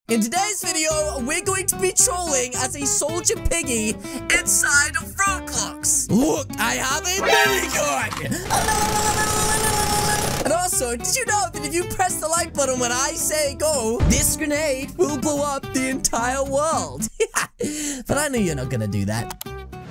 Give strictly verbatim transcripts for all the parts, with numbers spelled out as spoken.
In today's video, we're going to be trolling as a soldier piggy inside of Roblox. Look, I have a minigun! And also, did you know that if you press the like button when I say go, this grenade will blow up the entire world? But I knew you're not gonna do that.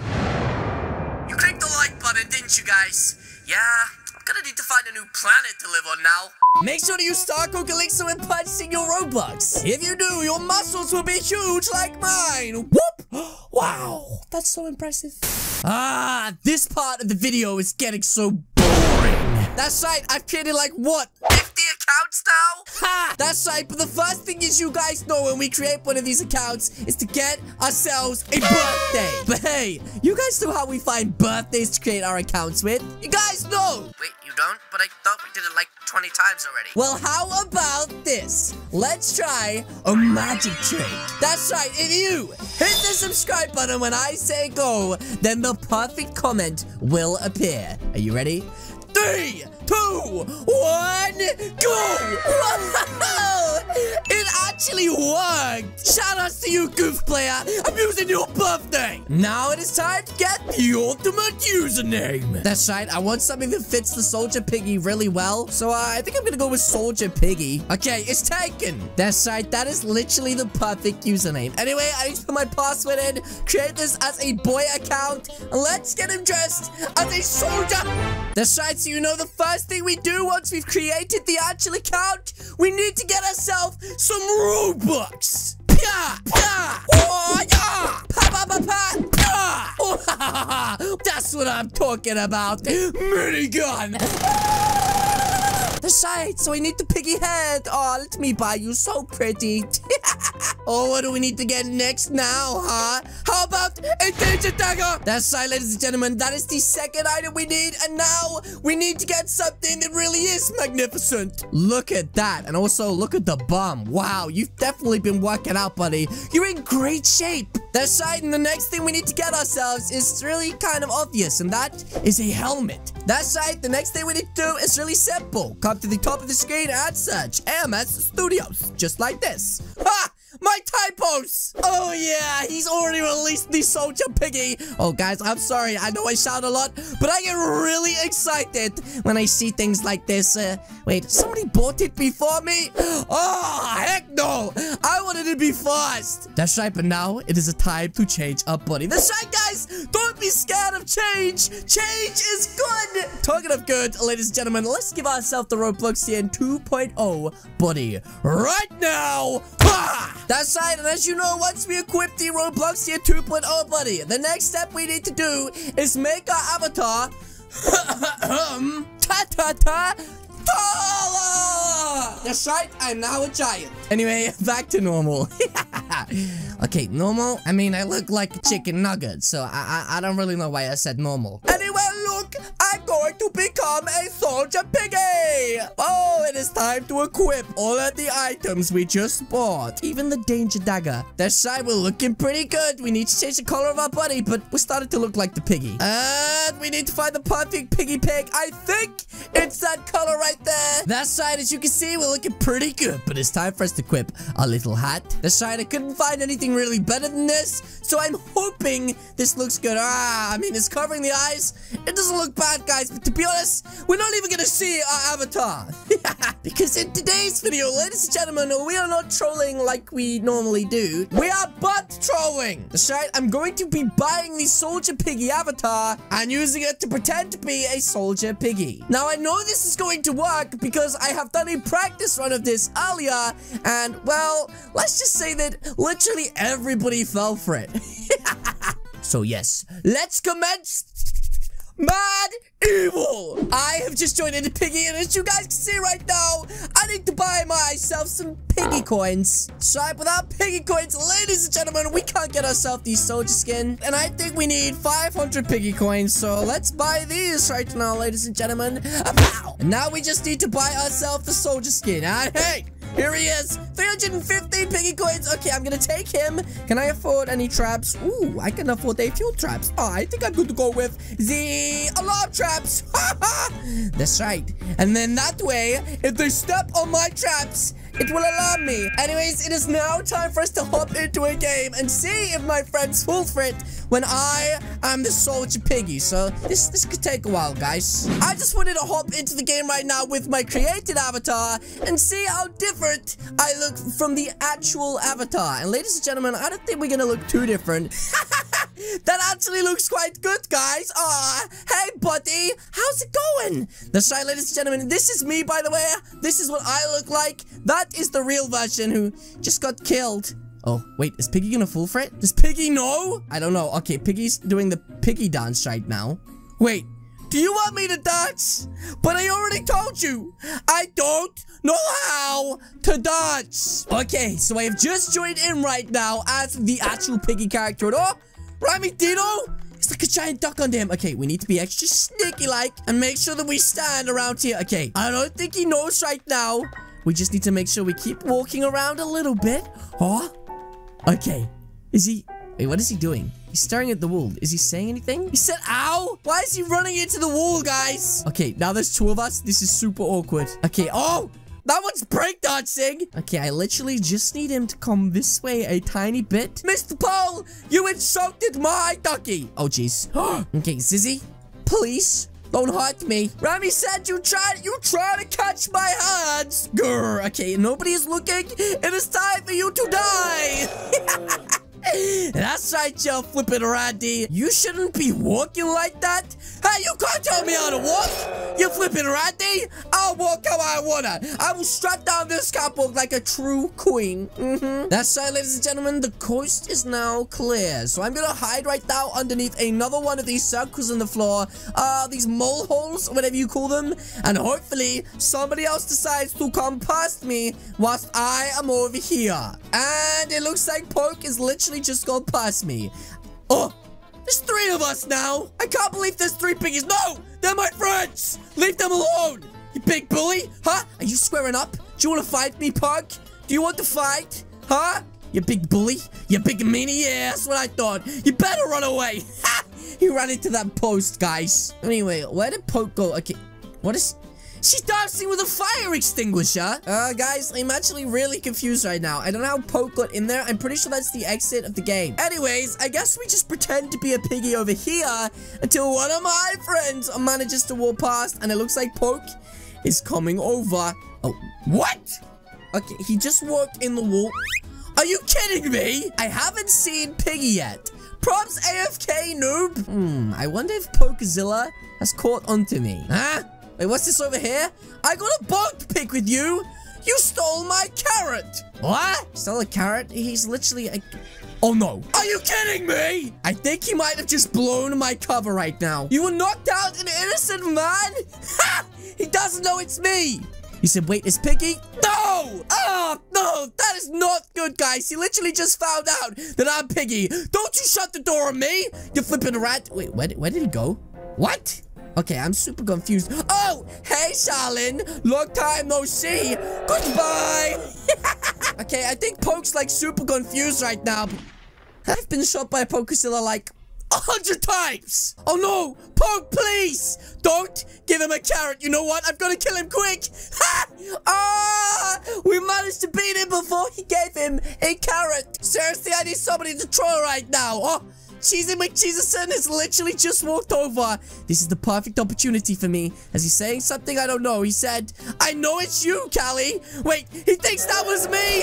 You clicked the like button, didn't you guys? Yeah, I'm gonna need to find a new planet to live on now. Make sure to use Star Code Calixo and purchasing your Robux. If you do, your muscles will be huge like mine. Whoop! Wow, that's so impressive. Ah, this part of the video is getting so boring. That's right, I've created like, what, fifty accounts now? Ha! That's right, but the first thing is you guys know when we create one of these accounts is to get ourselves a birthday. But hey, you guys know how we find birthdays to create our accounts with? You guys know! Wait, you don't? But I thought we did it like twenty times already. Well, how about this? Let's try a magic trick. That's right, if you hit the subscribe button when I say go, then the perfect comment will appear. Are you ready? Three, two, one, go! Wow! It actually worked! Shout outs to you, goof player! I'm using your birthday! Now it is time to get the ultimate username! That's right, I want something that fits the soldier piggy really well, so uh, I think I'm gonna go with soldier piggy. Okay, it's taken! That's right, that is literally the perfect username. Anyway, I need to put my password in, create this as a boy account, and let's get him dressed as a soldier! That's right, so you know the first thing we do once we've created the actual account, we need to get ourselves some Robux. Pya, pya, oh, yeah. Pa, pa, pa, pa, pya. Oh, that's what I'm talking about. Minigun. That's right, so I need the piggy head. Oh, let me buy you, so pretty. Oh, what do we need to get next now, huh? How about a danger dagger? That's right, ladies and gentlemen, that is the second item we need. And now we need to get something that really is magnificent. Look at that. And also, look at the bum. Wow, you've definitely been working out, buddy. You're in great shape. That's right, and the next thing we need to get ourselves is really kind of obvious, and that is a helmet. That's right, the next thing we need to do is really simple. Come to the top of the screen and search A M S Studios, just like this. Ha! My typos! Oh yeah, he's already released the soldier piggy. Oh guys, I'm sorry, I know I shout a lot, but I get really excited when I see things like this. Uh, wait, somebody bought it before me? Oh, heck no! I wanted to be first. That's right, but now it is a time to change up, buddy. That's right, guys! Don't be scared of change! Change is good! Talking of good, ladies and gentlemen, let's give ourselves the Roblox here two point oh, buddy. Right now! Ha! That's right, and as you know, once we equip the Roblox here two point oh, buddy, the next step we need to do is make our avatar ta ta ta taller. That's right, I'm now a giant. Anyway, back to normal. Okay, normal? I mean, I look like a chicken nugget, so I, I I don't really know why I said normal. Anyway, look, I'm going to become a soldier piggy. Oh, it is time to equip all of the items we just bought, even the danger dagger. That's right, we're looking pretty good. We need to change the color of our body, but we're starting to look like the piggy. And we need to find the perfect piggy pig. I think it's that color right there. That's right, as you can see, we're looking pretty good, but it's time for us to equip our little hat. That's right, I couldn't find anything really better than this, so I'm hoping this looks good. Ah, I mean, it's covering the eyes. It doesn't look bad, guys, but to be honest, we're not even gonna see our avatar. Because in today's video, ladies and gentlemen, we are not trolling like we normally do. We are butt trolling. That's right, I'm going to be buying the soldier piggy avatar and using it to pretend to be a soldier piggy. Now, I know this is going to work because I have done a practice run of this earlier, and, well, let's just say that literally everybody fell for it. So, yes, let's commence Mad Evil. I have just joined into Piggy, and as you guys can see right now, I need to buy myself some piggy coins. So without piggy coins, ladies and gentlemen, we can't get ourselves the soldier skin. And I think we need five hundred piggy coins. So let's buy these right now, ladies and gentlemen. And now we just need to buy ourselves the soldier skin. And hey, here he is. three hundred fifty piggy coins. Okay, I'm gonna take him. Can I afford any traps? Ooh, I can afford a few traps. Oh, I think I'm going to go with the alarm traps. That's right. And then that way, if they step on my traps, It will alarm me. Anyways, it is now time for us to hop into a game and see if my friends fall for it when I am the soldier piggy. So this this could take a while, guys. I just wanted to hop into the game right now with my created avatar and see how different I look from the actual avatar. And ladies and gentlemen, I don't think we're gonna look too different. That actually looks quite good, guys. Aw, hey, buddy. How's it going? That's right, ladies and gentlemen. This is me, by the way. This is what I look like. That is the real version who just got killed. Oh, wait. Is Piggy gonna fall for it? Does Piggy know? I don't know. Okay, Piggy's doing the Piggy dance right now. Wait. Do you want me to dance? But I already told you. I don't know how to dance. Okay, so I have just joined in right now as the actual Piggy character. Oh, Rhymy Dino. It's like a giant duck under him. Okay, we need to be extra sneaky-like and make sure that we stand around here. Okay, I don't think he knows right now. We just need to make sure we keep walking around a little bit. Oh, okay. Is he... Wait, what is he doing? He's staring at the wall. Is he saying anything? He said, ow! Why is he running into the wall, guys? Okay, now there's two of us. This is super awkward. Okay, oh! That one's breakdancing! Okay, I literally just need him to come this way a tiny bit. Mister Paul, you insulted my ducky! Oh, jeez. Okay, Zizzy, please, don't hurt me. Remy said you tried, you try to catch my hands! Grr. Okay, nobody is looking. It is time for you to die! That's right, you flippin' Randy. You shouldn't be walking like that. Hey, you can't tell me how to walk. You flippin' Randy. I'll walk how I wanna. I will strut down this catwalk like a true queen. Mm-hmm. That's right, ladies and gentlemen. The coast is now clear. So I'm gonna hide right now underneath another one of these circles in the floor. Uh, these mole holes, whatever you call them. And hopefully somebody else decides to come past me whilst I am over here. And it looks like Poke is literally just gone past me. Oh, there's three of us now. I can't believe there's three piggies. No, they're my friends. Leave them alone. You big bully. Huh? Are you squaring up? Do you want to fight me, Pug? Do you want to fight? Huh? You big bully. You big meanie. Yeah, that's what I thought. You better run away. Ha! He ran into that post, guys. Anyway, where did Poke go? Okay, what is... She's dancing with a fire extinguisher. Uh, guys, I'm actually really confused right now. I don't know how Poke got in there. I'm pretty sure that's the exit of the game. Anyways, I guess we just pretend to be a piggy over here until one of my friends manages to walk past. And it looks like Poke is coming over. Oh, what? Okay, he just walked in the wall. Are you kidding me? I haven't seen Piggy yet. Props A F K, noob. Hmm, I wonder if Pokezilla has caught onto me. Huh? Wait, what's this over here? I got a bone to pick with you. You stole my carrot. What? Stole a carrot? He's literally a... Oh, no. Are you kidding me? I think he might have just blown my cover right now. You were knocked out an innocent man? Ha! He doesn't know it's me. He said, wait, is Piggy? No! Oh, no. That is not good, guys. He literally just found out that I'm Piggy. Don't you shut the door on me. You're flipping a rat. Wait, where, where did he go? What? Okay, I'm super confused. Oh, hey, Charlene. Long time no see. Goodbye. Okay, I think Poke's like super confused right now. I've been shot by a Pokezilla like a hundred times. Oh, no. Poke, please. Don't give him a carrot. You know what? I've got to kill him quick. Ha! Ah! We managed to beat him before he gave him a carrot. Seriously, I need somebody to troll right now. Oh. Cheesy McCheeserson has literally just walked over. This is the perfect opportunity for me. As he's saying something I don't know. He said, I know it's you, Callie. Wait, he thinks that was me.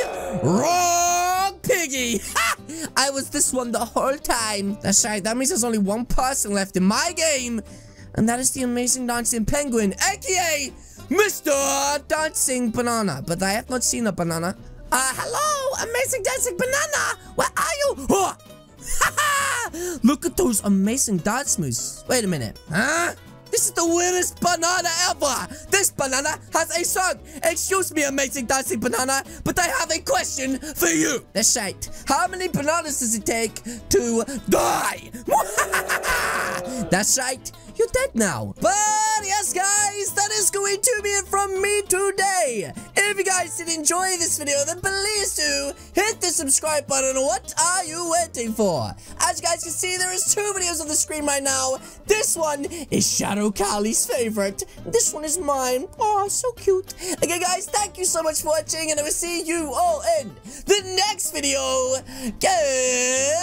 Wrong, Piggy. Ha! I was this one the whole time. That's right. That means there's only one person left in my game. And that is the amazing dancing penguin, a k a. Mister Dancing Banana. But I have not seen a banana. Uh, hello, amazing dancing banana. Where are you? Oh. Look at those amazing dance moves. Wait a minute. Huh? This is the weirdest banana ever. This banana has a song. Excuse me, amazing dancing banana, but I have a question for you. That's right. How many bananas does it take to die? That's right. you're dead now. But yes, guys, that is going to be it from me today. If you guys did enjoy this video, then please do hit the subscribe button. What are you waiting for? As you guys can see, there is two videos on the screen right now. This one is Shadow Callie's favorite. This one is mine. Oh, so cute. Okay, guys, thank you so much for watching, and I will see you all in the next video. Goodbye.